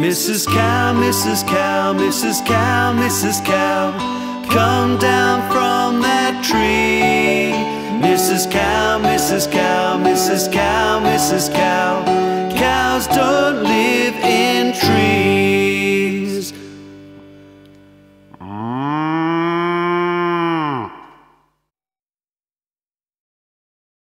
Mrs. Cow, Mrs. Cow, Mrs. Cow, Mrs. Cow, come down from that tree. Mrs. Cow, Mrs. Cow, Mrs. Cow, Mrs. Cow, cows don't